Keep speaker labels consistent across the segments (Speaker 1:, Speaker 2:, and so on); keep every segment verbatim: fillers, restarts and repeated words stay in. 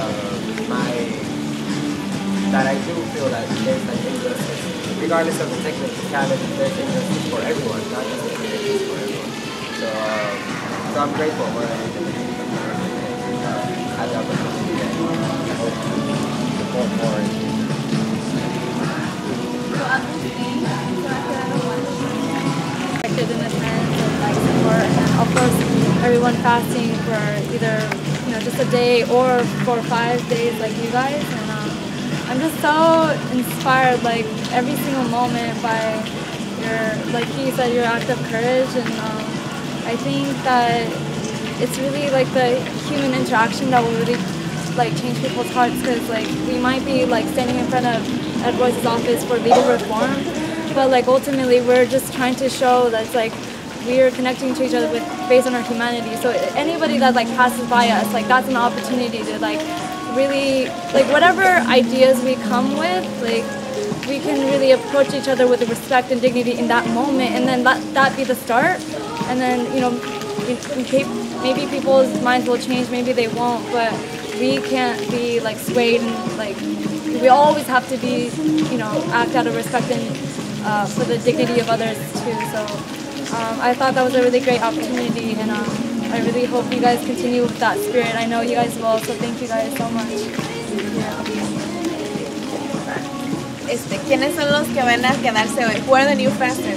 Speaker 1: uh, my that I do feel that there's like injustice, regardless of the technicality, there's injustice for everyone, not just the communities, for everyone. So, um, so I'm grateful for everything that uh, had the opportunity and I hope to support more.
Speaker 2: In the sense of like support, and of course everyone fasting for either you know just a day or for five days like you guys, and um, I'm just so inspired like every single moment by your, like you said, your act of courage, and um, I think that it's really like the human interaction that will really like change people's hearts, because like we might be like standing in front of Ed Royce's office for legal reform, but like ultimately we're just trying to show that like we're connecting to each other with based on our humanity. So anybody that like passes by us, like that's an opportunity to like really like whatever ideas we come with, like we can really approach each other with respect and dignity in that moment, and then let that be the start. And then you know maybe people's minds will change, maybe they won't, but we can't be like swayed, and like we always have to be you know act out of respect and Uh, for the dignity of others too. So um, I thought that was a really great opportunity, and um, I really hope you guys continue with that spirit. I know you guys will, so thank you guys so much.
Speaker 3: Este, ¿quiénes son los que van a quedarse hoy? Who are the new fasters?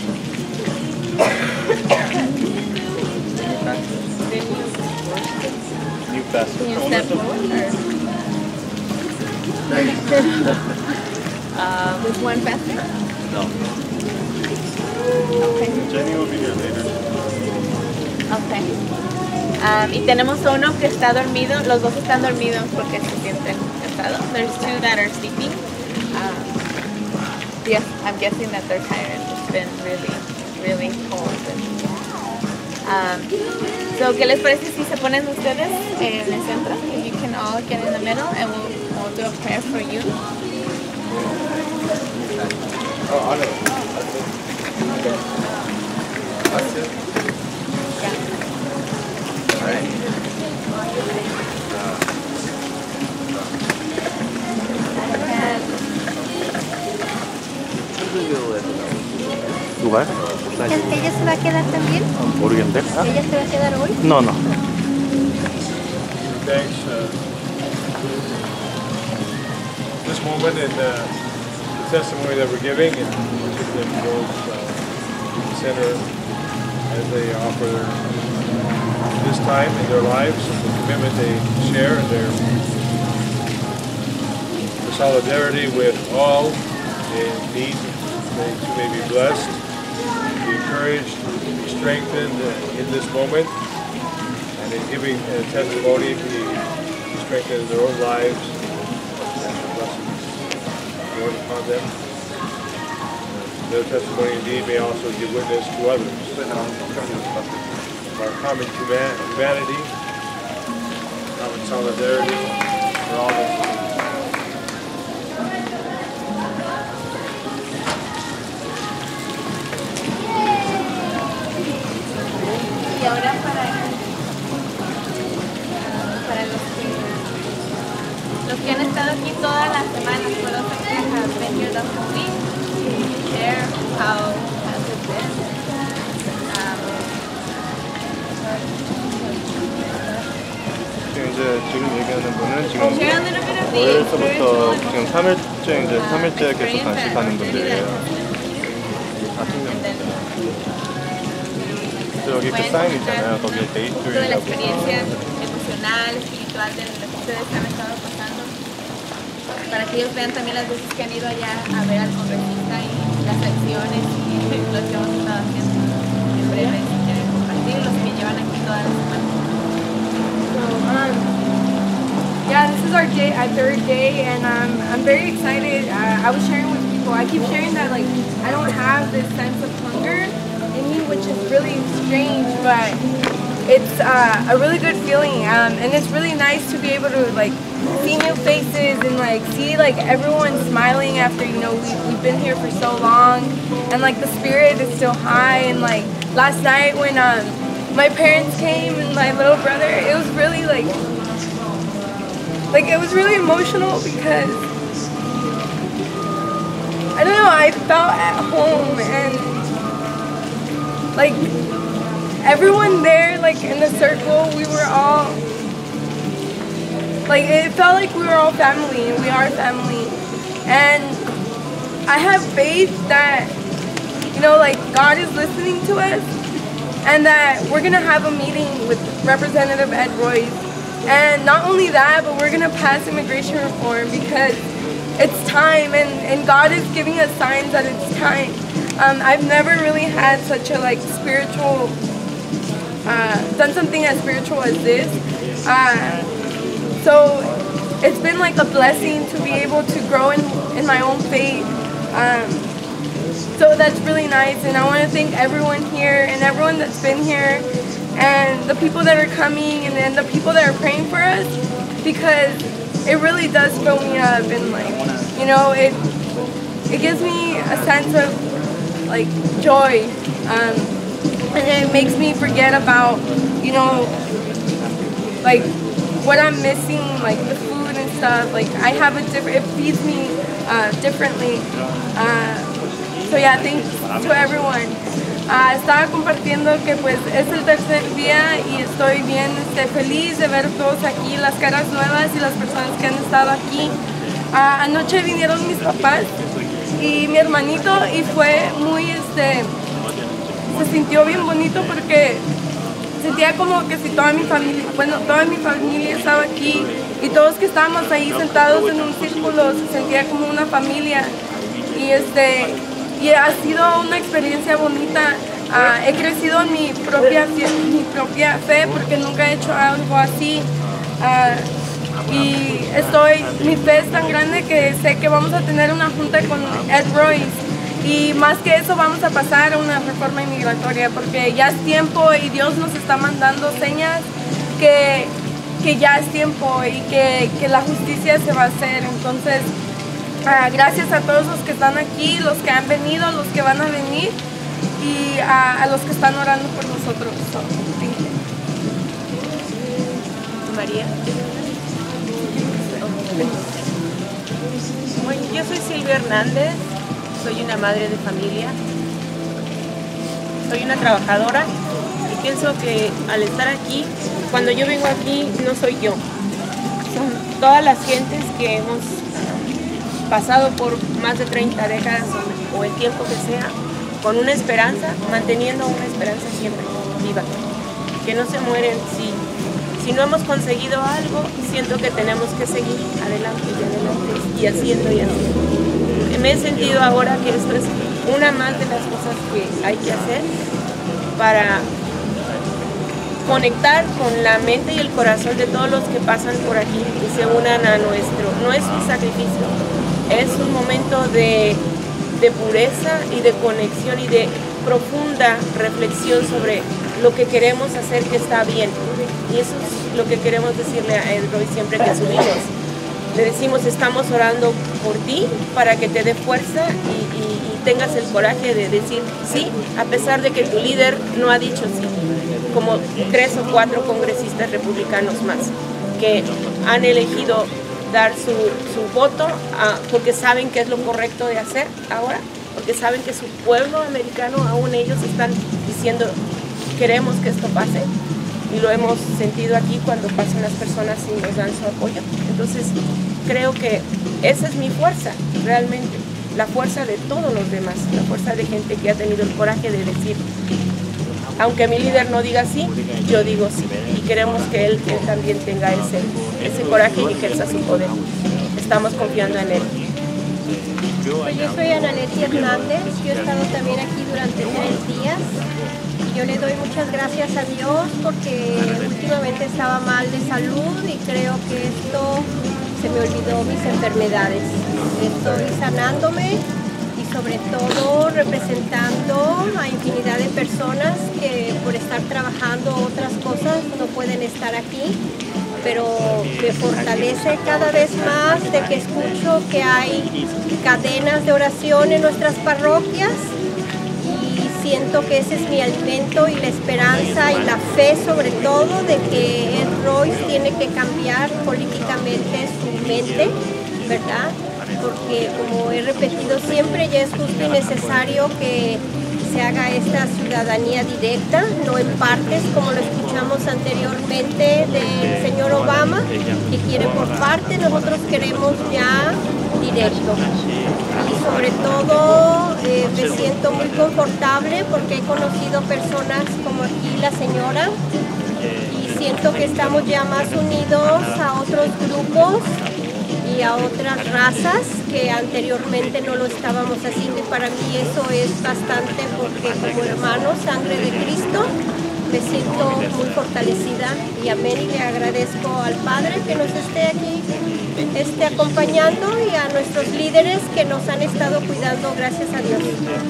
Speaker 4: New fasters.
Speaker 3: Can you step forward? Uh, with one faster?
Speaker 4: No.
Speaker 3: Okay.
Speaker 4: Jenny will be here later.
Speaker 3: Okay. Um, y tenemos uno que está dormido. Los dos están dormidos porque se sienten cansados. There's two that are sleeping. Um, yes, I'm guessing that they're tired. It's been really, really cold. Um, so, ¿qué les parece si se ponen ustedes en el centro? If you can all get in the middle, and we'll, we'll do a prayer for you.
Speaker 4: Oh, I know. That's it. Okay. That's it.
Speaker 3: Yeah.
Speaker 4: All right. ¿Lugar?
Speaker 5: ¿Ella se va a quedar también?
Speaker 4: 모르겠는데?
Speaker 5: ¿Ella se va a quedar hoy?
Speaker 4: No, no.
Speaker 6: Thanks. Uh, this moment and uh, the testimony that we're giving, and keep them both uh, in the center as they offer their, this time in their lives, and the commitment they share, and their, their solidarity with all in need. They too may be blessed, be encouraged, be strengthened uh, in this moment, and in giving a testimony, be strengthened in their own lives, and the blessings Lord upon them. Their testimony indeed may also give witness to others of our common humanity, common solidarity for all of us.
Speaker 3: Y ahora para, para los que los que han estado aquí todas las semanas, for those that have been here the whole week, share how has it been. Um,
Speaker 4: 지금 이제 지금 얘기하는 분은 지금
Speaker 3: share a little bit of the
Speaker 4: 월요일부터
Speaker 3: spiritual
Speaker 4: 지금 삼 일째 이제 삼 일째 계속 단식하는 분들이에요.
Speaker 3: and then
Speaker 4: 여기 그 사인 있잖아요. 거기에 데이
Speaker 3: un poco de la
Speaker 4: 투이라고.
Speaker 3: experiencia emocional, espiritual de lo que ustedes han estado pasando, para que ellos vean también las veces que han ido allá a ver al congresista y las acciones y lo que hemos estado haciendo. En breve, si quieren compartir, los que llevan aquí todas las semanas.
Speaker 7: So, um, yeah, this is our day, our third day, and um, I'm very excited. Uh, I was sharing with people, I keep sharing that like I don't have this sense of hunger in me, which is really strange, but it's uh, a really good feeling, um, and it's really nice to be able to like see new faces and like see like everyone smiling after you know we, we've been here for so long, and like the spirit is still high. And like last night when um, my parents came and my little brother, it was really like like it was really emotional because I don't know, I felt at home and like everyone there, like in the circle, we were all like, it felt like we were all family, and we are family. And I have faith that, you know, like God is listening to us, and that we're gonna have a meeting with Representative Ed Royce. And not only that, but we're gonna pass immigration reform because it's time, and, and God is giving us signs that it's time. Um, I've never really had such a like spiritual, uh, done something as spiritual as this. Uh, so it's been like a blessing to be able to grow in, in my own faith. Um, so that's really nice, and I want to thank everyone here and everyone that's been here and the people that are coming and then the people that are praying for us, because it really does fill me up, and like, you know, it it gives me a sense of like joy, um, and it makes me forget about, you know, like what I'm missing, like the food and stuff. Like I have a different, it feeds me uh, differently. Uh, so yeah, thanks to everyone. Uh, estaba compartiendo que pues es el tercer día y estoy bien este, feliz de ver todos aquí, las caras nuevas y las personas que han estado aquí. Uh, anoche vinieron mis papás y mi hermanito y fue muy, este, se sintió bien bonito porque sentía como que si toda mi familia, bueno, toda mi familia estaba aquí y todos que estábamos ahí sentados en un círculo, se sentía como una familia. Y este, y ha sido una experiencia bonita. Uh, he crecido en mi propia, mi propia fe porque nunca he hecho algo así. Uh, y estoy, mi fe es tan grande que sé que vamos a tener una junta con Ed Royce. Y más que eso vamos a pasar a una reforma inmigratoria porque ya es tiempo y Dios nos está mandando señas que, que ya es tiempo y que, que la justicia se va a hacer. Entonces, Uh, gracias a todos los que están aquí, los que han venido, los que van a venir y uh, a los que están orando por nosotros. So, thank you.
Speaker 3: María. Bueno, yo soy Silvia Hernández, soy una madre de familia, soy una trabajadora y pienso que al estar aquí, cuando yo vengo aquí no soy yo, son todas las gentes que hemos pasado por más de treinta décadas o, o el tiempo que sea, con una esperanza, manteniendo una esperanza siempre viva, que no se mueren. Si, si no hemos conseguido algo, siento que tenemos que seguir adelante y adelante y haciendo y haciendo. Me he sentido ahora que esto es una más de las cosas que hay que hacer para conectar con la mente y el corazón de todos los que pasan por aquí y se unan a nuestro. No es un sacrificio, es un momento de, de pureza y de conexión y de profunda reflexión sobre lo que queremos hacer que está bien. Y eso es lo que queremos decirle a Ed Royce siempre que subimos. Le decimos, estamos orando por ti para que te dé fuerza y, y, y tengas el coraje de decir sí, a pesar de que tu líder no ha dicho sí, como tres o cuatro congresistas republicanos más que han elegido dar su, su voto a, porque saben que es lo correcto de hacer ahora, porque saben que su pueblo americano, aún ellos están diciendo queremos que esto pase, y lo hemos sentido aquí cuando pasan las personas y nos dan su apoyo. Entonces creo que esa es mi fuerza realmente, la fuerza de todos los demás, la fuerza de gente que ha tenido el coraje de decir, aunque mi líder no diga sí, yo digo sí, y queremos que él, él también tenga ese, ese coraje y ejerza su poder. Estamos confiando en él.
Speaker 5: Pues yo soy Ana Leti Hernández, yo he estado también aquí durante tres días. Yo le doy muchas gracias a Dios porque últimamente estaba mal de salud y creo que esto se me olvidó mis enfermedades. Estoy sanándome y sobre todo representando a infinidad de personas que por estar trabajando otras cosas no pueden estar aquí, pero me fortalece cada vez más de que escucho que hay cadenas de oración en nuestras parroquias y siento que ese es mi alimento y la esperanza y la fe sobre todo de que Ed Royce tiene que cambiar políticamente su mente, ¿verdad? Porque como he repetido siempre, ya es justo y necesario que se haga esta ciudadanía directa, no en partes como lo escuchamos anteriormente del señor Obama, que quiere por parte, nosotros queremos ya directo. Y sobre todo eh, me siento muy confortable porque he conocido personas como aquí la señora y siento que estamos ya más unidos a otros grupos y a otras razas que anteriormente no lo estábamos haciendo, y para mí eso es bastante porque como hermano, sangre de Cristo, me siento muy fortalecida y amén, y le agradezco al Padre que nos esté aquí esté acompañando y a nuestros líderes que nos han estado cuidando, gracias a Dios.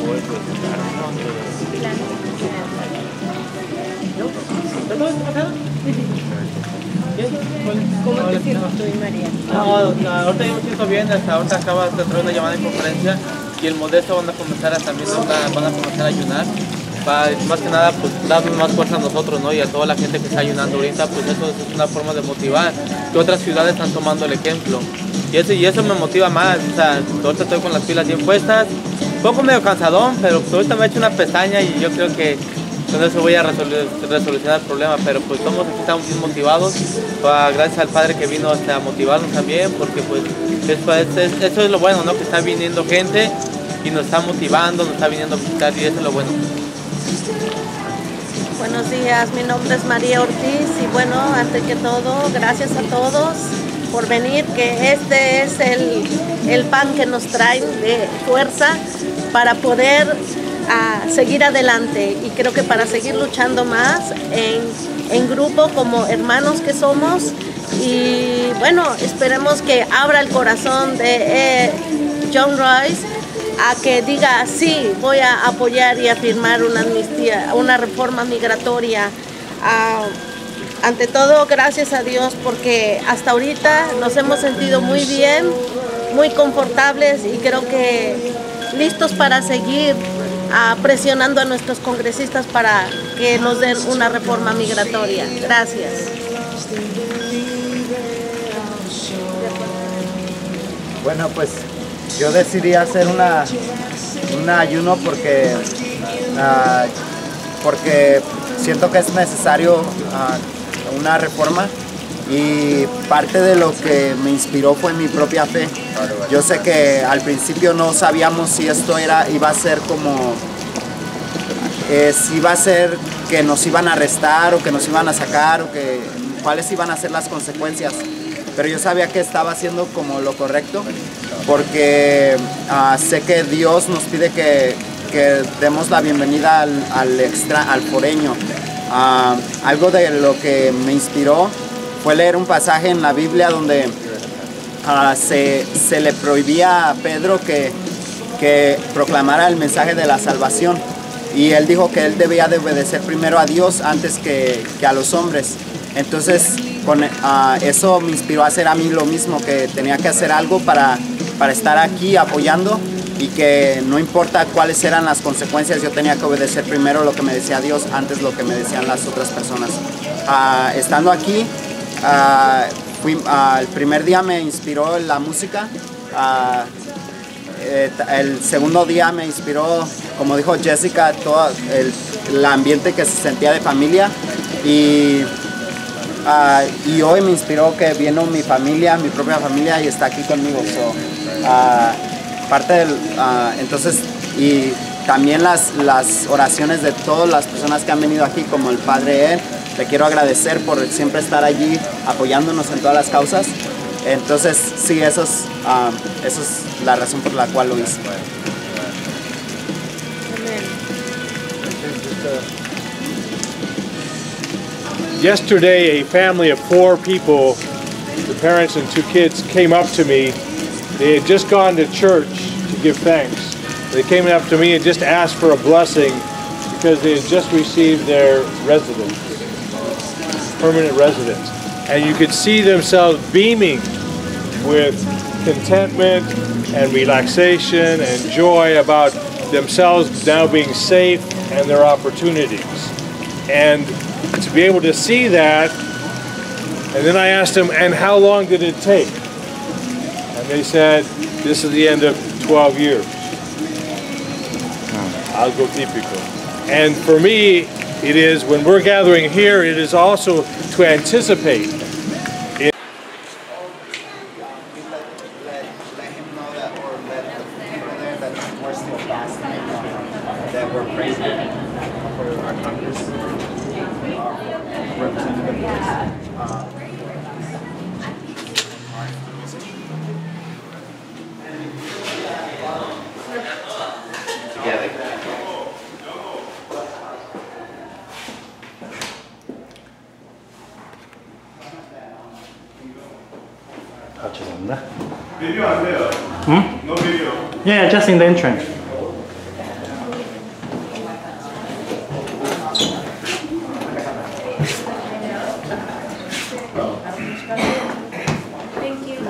Speaker 8: ¿Cómo te sientes tú y María? No, ahorita yo me siento bien, hasta ahorita acaba de traer una llamada en conferencia y el Modesto van a comenzar a, también van a comenzar a ayunar. Para, más que nada, pues darnos más fuerza a nosotros, ¿no? Y a toda la gente que está ayunando ahorita, pues eso es una forma de motivar, que otras ciudades están tomando el ejemplo. Y eso, y eso me motiva más, o sea, ahorita estoy con las pilas bien puestas, un poco medio cansadón, pero pues ahorita me he hecho una pestaña y yo creo que con eso voy a resol resolucionar el problema, pero pues somos, estamos bien motivados, pues, gracias al Padre que vino hasta a motivarnos también, porque pues eso es, eso es lo bueno, ¿no? Que está viniendo gente y nos está motivando, nos está viniendo a visitar y eso es lo bueno.
Speaker 9: Buenos días, mi nombre es María Ortiz y bueno, antes que todo, gracias a todos por venir, que este es el, el pan que nos trae de fuerza para poder uh, seguir adelante, y creo que para seguir luchando más en, en grupo como hermanos que somos, y bueno, esperemos que abra el corazón de eh, John Royce a que diga sí, voy a apoyar y a firmar una amnistía, una reforma migratoria. Uh, ante todo, gracias a Dios, porque hasta ahorita nos hemos sentido muy bien, muy confortables y creo que listos para seguir uh, presionando a nuestros congresistas para que nos den una reforma migratoria. Gracias.
Speaker 10: Bueno, pues yo decidí hacer una, un ayuno porque, uh, porque siento que es necesario uh, una reforma, y parte de lo que me inspiró fue mi propia fe. Yo sé que al principio no sabíamos si esto era, iba a ser como, eh, si iba a ser que nos iban a arrestar o que nos iban a sacar o que cuáles iban a ser las consecuencias. Pero yo sabía que estaba haciendo como lo correcto, porque uh, sé que Dios nos pide que, que demos la bienvenida al, al, extra, al foreño. Uh, algo de lo que me inspiró fue leer un pasaje en la Biblia donde uh, se, se le prohibía a Pedro que, que proclamara el mensaje de la salvación. Y él dijo que él debía de obedecer primero a Dios antes que, que a los hombres. Entonces, con, uh, eso me inspiró a hacer a mí lo mismo, que tenía que hacer algo para, para estar aquí apoyando, y que no importa cuáles eran las consecuencias, yo tenía que obedecer primero lo que me decía Dios antes lo que me decían las otras personas. Uh, estando aquí, uh, fui, uh, el primer día me inspiró la música, uh, eh, el segundo día me inspiró, como dijo Jessica, todo el, el ambiente que se sentía de familia, y Uh, y hoy me inspiró que vino mi familia, mi propia familia, y está aquí conmigo. So, uh, parte del, uh, entonces, y también las, las oraciones de todas las personas que han venido aquí, como el Padre Ed, le quiero agradecer por siempre estar allí apoyándonos en todas las causas. Entonces, sí, eso es, uh, eso es la razón por la cual lo hice.
Speaker 6: Yesterday, a family of four people, the parents and two kids, came up to me. They had just gone to church to give thanks. They came up to me and just asked for a blessing because they had just received their residence, permanent residence. And you could see themselves beaming with contentment and relaxation and joy about themselves now being safe and their opportunities. And to be able to see that, and then I asked them, and how long did it take? And they said, this is the end of twelve years. Algo típico. And for me, it is, when we're gathering here, it is also to anticipate. It
Speaker 10: that we're praying for our Congress, our representatives. Uh,
Speaker 11: Video on there. Hmm? No video. Yeah, just in the entrance.
Speaker 5: Thank you.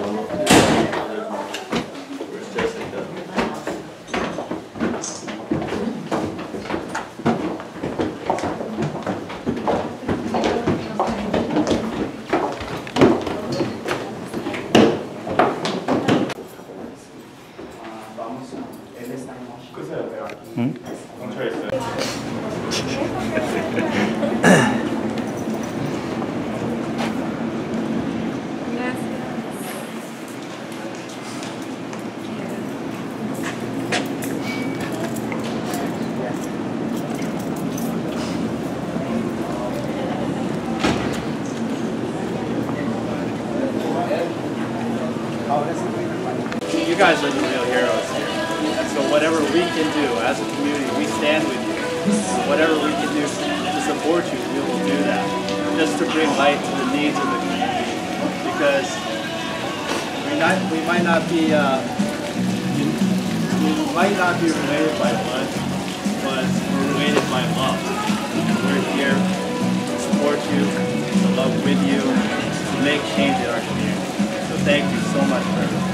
Speaker 12: You guys are the real heroes here. So whatever we can do as a community, we stand with you. Whatever we can do to support you, we will do that. Just to bring light to the needs of the community. Because we, not, we might not be uh, we might not be related by blood, but we're related by love. And we're here to support you, to love with you, to make change in our community. So thank you so much for everything.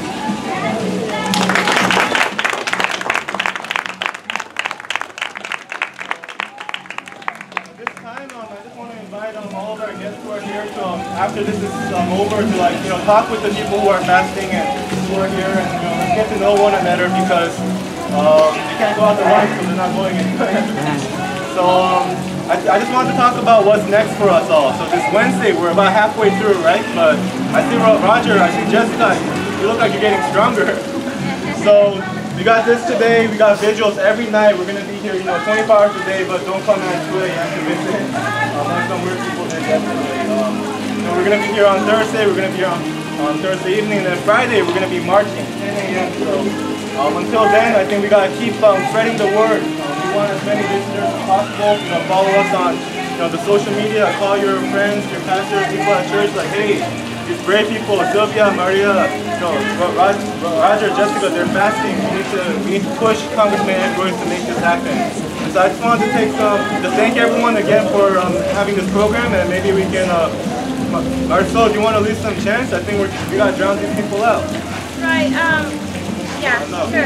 Speaker 11: All of our guests who are here to, um, after this is um, over, to like, you know, talk with the people who are fasting and who are here, and you know, let's get to know one another, because um, you can't go out to lunch because they're not going anywhere. So um, I, I just wanted to talk about what's next for us all. So this Wednesday, we're about halfway through, right? But I see Roger, I see Jessica, you look like you're getting stronger. So we got this today, we got vigils every night. We're going to be here, you know, twenty-four hours a day, but don't come at two A M to miss it. Um, like some weird people did yesterday. Um, you know, we're going to be here on Thursday, we're going to be here on, on Thursday evening, and then Friday we're going to be marching ten A M So um, until then, I think we got to keep um, spreading the word. Um, we want as many visitors as possible. You know, follow us on, you know, the social media. Call your friends, your pastors, people at church, like, hey, these brave people, Sylvia, Maria, you know, Roger, Roger, Jessica, they're fasting. We need to, we need to push Congressman Edwards to make this happen. And so I just wanted to take some, to thank everyone again for um, having this program, and maybe we can, uh, Marcel, do you want to leave some chants? I think we're, we got to drown these people out.
Speaker 3: Right, um, yeah,
Speaker 11: no.
Speaker 3: sure.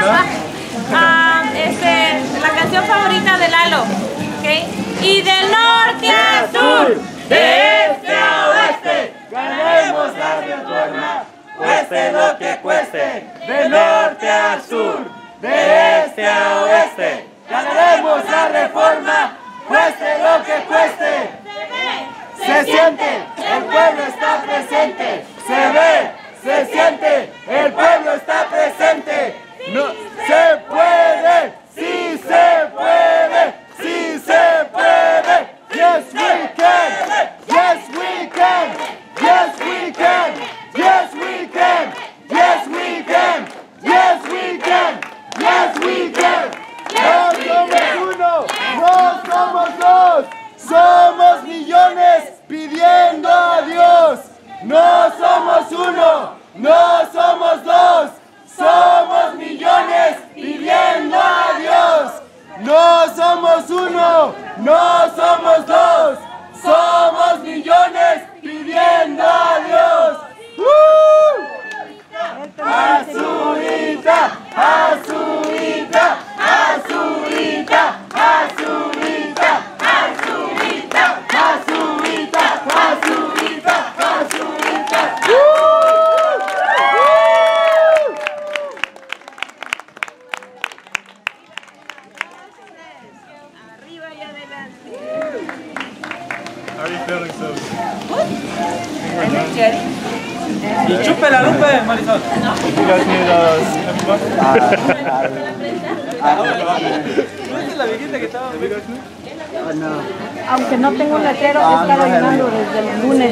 Speaker 3: um, este, la canción favorita de Lalo, ¿ok? Y del norte a sur, de este a oeste,
Speaker 13: ganaremos la reforma, cueste lo que cueste, de norte a sur, de este a oeste, ganaremos la reforma, cueste lo que cueste. Se siente, el pueblo está presente, se ve, se siente, el pueblo está presente. No se puede, sí se puede, sí se puede. Yes we can, yes we can, yes we can, yes we can, yes we can, yes we can, yes we can. No somos uno, no somos dos, somos millones pidiendo a Dios. No somos uno,
Speaker 3: Jerry.
Speaker 8: Y chúpela, Lupe, Marisol.
Speaker 11: You guys need uh, heavy bucks?
Speaker 8: ¿No es la viejita que estaba?
Speaker 14: Aunque no tengo un letrero, he estado ayudando desde el lunes.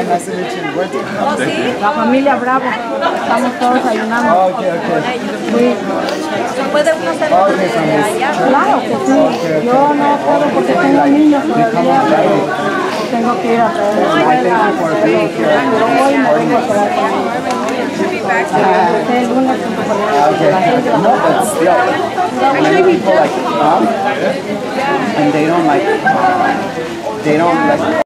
Speaker 14: La familia Bravo, estamos todos ayunando. Sí.
Speaker 5: ¿Puede uno hacer
Speaker 14: Claro que sí. Yo no puedo porque tengo niños todavía, pero tengo que ir a traer la escuela. Pero hoy me vengo a quedar con ellos. El lunes tengo que poner a la gente.
Speaker 10: Many people like come and they don't like, they don't like